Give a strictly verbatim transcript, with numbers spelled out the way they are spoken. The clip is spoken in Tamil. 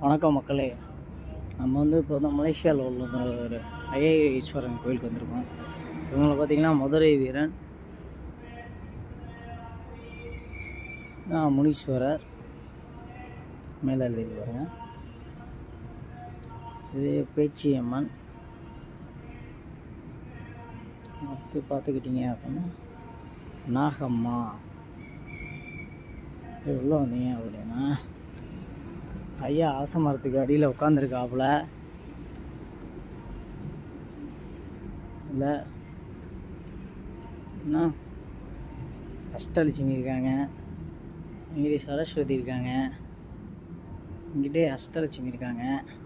வணக்கம் மக்களே. நம்ம வந்து இப்போ வந்து மலேசியாவில் உள்ள ஒரு ஐஏ ஈஸ்வரன் கோயிலுக்கு வந்திருக்கோம். இவங்களை பார்த்தீங்கன்னா மதுரை வீரன் முனீஸ்வரர் மேலே எழுதிட்டு பாருங்க. இது பேச்சியம்மன். அடுத்து பார்த்துக்கிட்டீங்க அப்படின்னா நாகம்மா. எவ்வளோ வந்தீங்க அப்படின்னா ஐயா ஆசை மரத்துக்கு அடியில் உட்காந்துருக்காப்புல. இல்லை என்ன அஷ்டலட்சுமி இருக்காங்க, இங்கிட்ட சரஸ்வதி இருக்காங்க, இங்கிட்டே அஷ்டலட்சுமி இருக்காங்க.